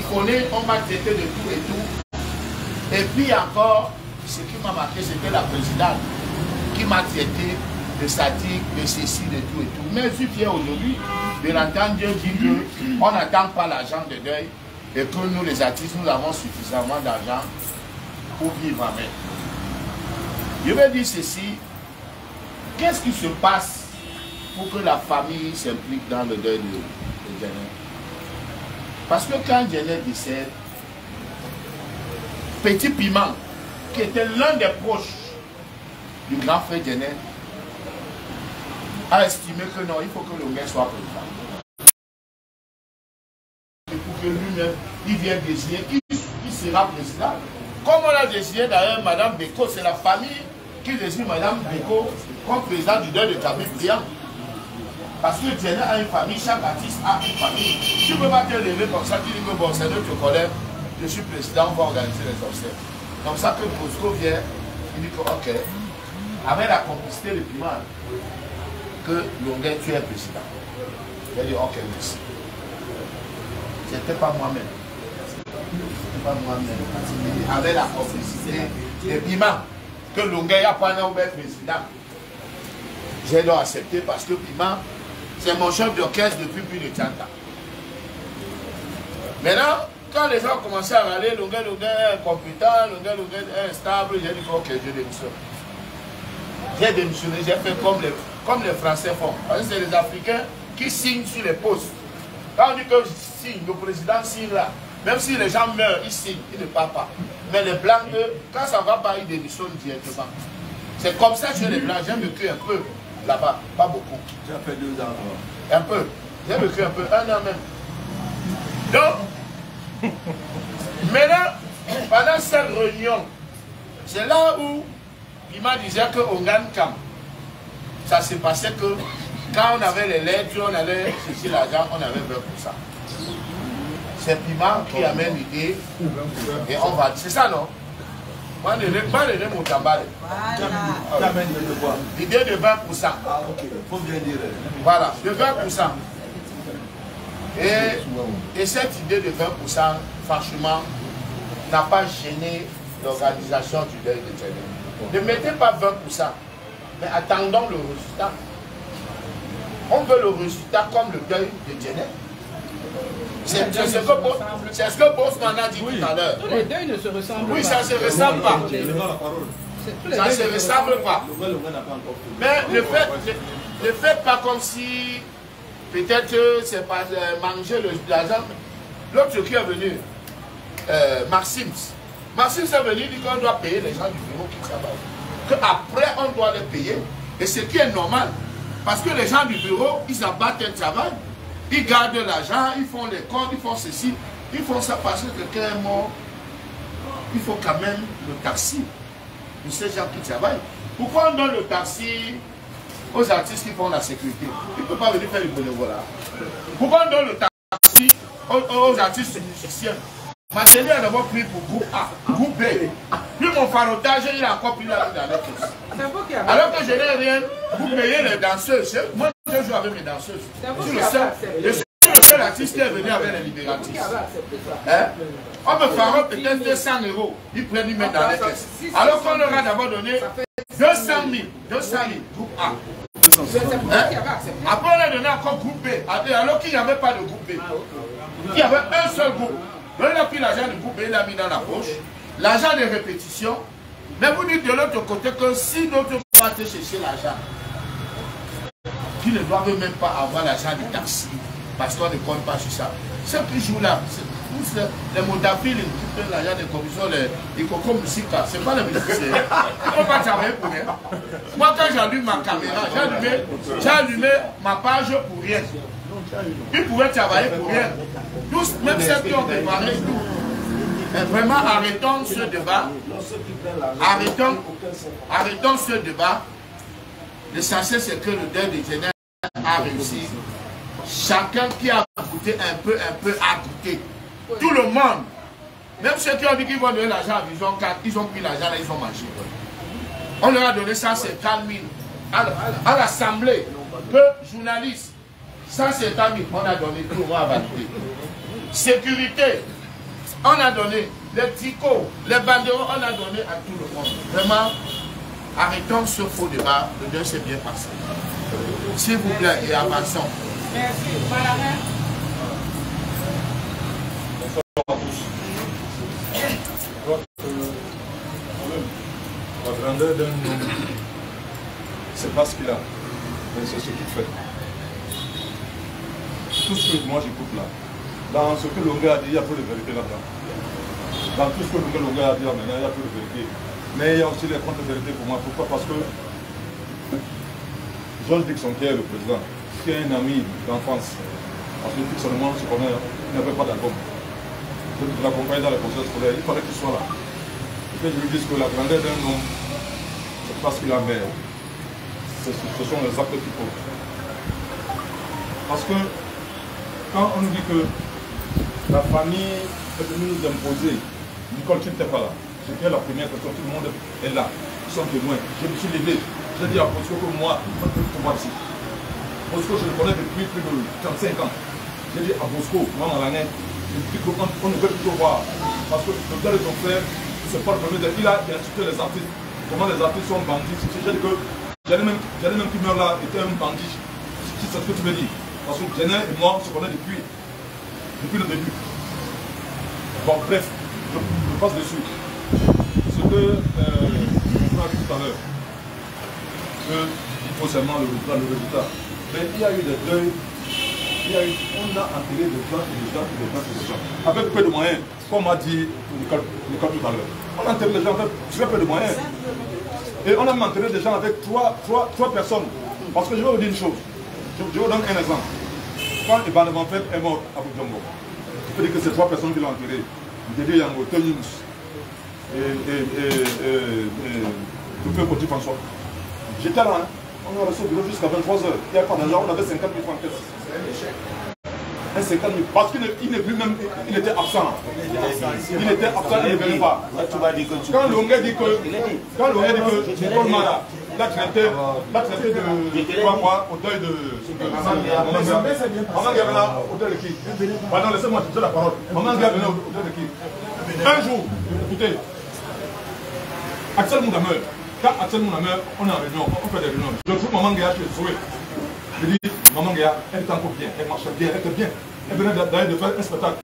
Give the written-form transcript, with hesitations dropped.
connaît, on m'a traité de tout et tout. Et puis encore, ce qui m'a marqué, c'était la présidente qui m'a traité de sadique, de ceci, de tout et tout. Mais je suis fier aujourd'hui de l'entendre Dieu dire qu'on n'attend pas l'argent de deuil et que nous, les artistes, nous avons suffisamment d'argent pour vivre avec. Je vais dire ceci, qu'est-ce qui se passe pour que la famille s'implique dans le deuil de Djené? Parce que quand Djené décède, Petit Piment, qui était l'un des proches du grand frère Djené, a estimé que non, il faut que le maire soit président. Et pour que lui-même, il vienne désigner qui sera président. Comme on a désigné d'ailleurs Madame Beko, c'est la famille qui désigne Madame Beko comme président du deuil de Kabir Briand. Parce que Djené a une famille, chaque artiste a une famille. Tu ne peux pas te lever comme ça, tu dis que bon, c'est notre collègue, je suis président, on va organiser les obsèques. Comme ça que Bosco vient, il dit que ok, avec la complicité de Piment, que Longuet, tu es président. Il a dit ok, merci. C'était pas moi-même. C'était pas moi-même. Avec la complicité de Piment, que Longuet n'a pas nommé président. J'ai donc accepté parce que Piment, c'est mon chef d'orchestre depuis plus de 30 ans. Maintenant, quand les gens ont commencé à râler, Longuet est compétent, Longuet est stable, j'ai dit ok, je démissionne. J'ai démissionné, j'ai fait comme les Français font. Parce que c'est les Africains qui signent sur les postes. Quand on dit que je signe, le président signe là, même si les gens meurent, ils signent, ils ne partent pas. Mais les Blancs, eux, quand ça ne va pas, ils démissionnent directement. C'est comme ça chez les Blancs, j'ai vécu un peu là-bas, pas beaucoup. J'ai fait 2 ans. Un peu, j'ai vécu un peu, 1 an même. Donc, maintenant, pendant cette réunion, c'est là où il m'a dit qu'on gagne Kam. Ça s'est passé que quand on avait les lettres, on allait chercher l'argent, on avait 20%. C'est Piment qui amène l'idée et on va. C'est ça, non? Moi, je n'ai pas donné mon tambale. L'idée de 20%. Ah, ok. Faut bien dire. Voilà, de 20%. Et cette idée de 20%, franchement, n'a pas gêné l'organisation du deuil de Djené. Ne mettez pas 20%, mais attendons le résultat. On veut le résultat comme le deuil de Djené. C'est ce que Bosman a dit tout à l'heure. Tous les deuils ne se ressemblent pas. Oui, ça ne se ressemble pas. Ça ne se ressemble pas. Mais ne faites pas comme si peut-être c'est pas manger l'argent. L'autre qui est venu, Maxime est venu, il dit qu'on doit payer les gens du bureau qui travaillent. Qu'après, on doit les payer. Et ce qui est normal. Parce que les gens du bureau, ils abattent un travail. Ils gardent l'argent, ils font les comptes, ils font ceci. Ils font ça parce que quelqu'un est mort. Il faut quand même le taxi pour ces gens qui travaillent. Pourquoi on donne le taxi aux artistes qui font la sécurité? Ils ne peuvent pas venir faire du bénévolat. Pourquoi on donne le taxi aux artistes musiciens? Mathélie a d'abord pris pour groupe A, groupe B. Puis mon farotage, il a encore pris la dans la caisse. Alors que je n'ai rien, vous payez les danseuses. Moi, je joue avec mes danseuses. Je suis le seul artiste qui est venu avec les libératistes. Hein? On me fera peut-être 200 €. Ils prennent, ils mettent dans les caisses. Alors qu'on leur a d'abord donné 200 000, groupe A. Hein? Après, on a donné encore groupe B. Alors qu'il n'y avait pas de groupe B. Il y avait un seul groupe. Donc, il a pris l'argent du groupe B, il l'a mis dans la poche. L'argent des répétitions. Mais vous dites de l'autre côté que si d'autres vont te chercher l'argent, qui ne doivent même pas avoir l'argent du taxi, parce qu'on ne compte pas sur ça. Ceux qui jouent là, les modafiles, qui prennent l'argent des commissions, les cocos musicaux, ce n'est pas les musiciens. Ils ne vont pas travailler pour rien. Moi, quand j'allume ma caméra, j'ai allumé ma page pour rien. Ils pouvaient travailler pour rien. Tous, même ceux qui ont préparé tout. Mais vraiment, arrêtons ce débat. Arrêtons ce débat. L'essentiel, c'est que le deuil de Djené a réussi. Chacun qui a goûté un peu a goûté. Tout le monde. Même ceux qui ont dit qu'ils vont donner l'argent à Vision 4, ils ont pris l'argent là, ils ont mangé. On leur a donné 150 000 à l'Assemblée. Que journalistes, 150 000, on a donné tout, on va valider. Sécurité, On a donné les ticots, les banderoles, on a donné à tout le monde. Vraiment, arrêtons ce faux débat. Le deuil s'est bien passé. S'il vous plaît, et avançons. Merci. Parrain. Bonsoir à tous. Je crois que la grandeur d'un homme, c'est pas ce qu'il a, mais c'est ce qu'il fait. Tout ce que moi j'écoute là, dans ce que Longuet a dit, il y a peu de vérité là-dedans. Dans tout ce que Longuet a dit là maintenant, il y a peu de vérité. Mais il y a aussi les contre-vérités pour moi. Pourquoi? Parce que John Dixon, qui est le président, qui est un ami d'enfance, parce que Dixon et moi, on se connaît, il n'avait pas d'album. Je l'accompagne dans les conseils scolaires, il fallait qu'il soit là. Et que je lui dise que la grandeur d'un homme, c'est pas ce qu'il a, mais ce sont les actes qu'il pose. Parce que quand on nous dit que la famille est venue nous imposer, Nicole, tu n'étais pas là. J'étais la première personne, tout le monde est là. Ils sont témoins. Je me suis levé. J'ai dit à Bosco que moi, je ne peux plus pouvoir ici. Bosco, je le connais depuis plus de 35 ans. J'ai dit à Bosco, moi, dans l'année, on ne veut plus te voir. Parce que le père de ton frère, c'est pas le premier. Il a insulté les artistes. Comment les artistes sont bandits. J'ai dit que Janet même qui meurt là était un bandit. C'est ce que tu me dis. Parce que Janet et moi, on se connaît depuis le début. Bon, bref, je passe dessus. Ce que on a dit tout à l'heure, qu'il faut seulement le résultat. Mais il y a eu des deuils, on a enterré des gens et des gens et des gens et des gens. Avec peu de moyens, comme a dit Nicole tout à l'heure. On a enterré des gens avec très peu de moyens. Et on a enterré des gens avec trois personnes. Parce que je vais vous dire une chose. Je vous donne un exemple. Quand Ivan Manfred est mort à Boudjongo, je peux dire que c'est trois personnes qui l'ont enterré. Dédé Yango, Tony Mouss et le père Petit François. J'étais là, hein. On a reçu au bureau jusqu'à 23 h. Il n'y avait pas d'argent, on avait 50 000 francs en caisse. Un 50 000, parce qu'il n'est plus même, il était absent. Il était absent, il ne venait pas. Quand Longuet dit que Nicole Mara l'a traité de 3 mois au deuil de Maman Gavena au deuil de qui? Pardon, laissez-moi te dire la parole. Maman Gavena au deuil de qui? Un jour, écoutez, Axel Mounda meurt. Quand Axel Mounda meurt, on est en réunion, on fait des réunions. Je trouve Maman Gaya qui est sauvé. Je dis, Maman Gaya, elle est encore bien, elle marche bien, elle était bien. Elle venait d'ailleurs de faire un spectacle.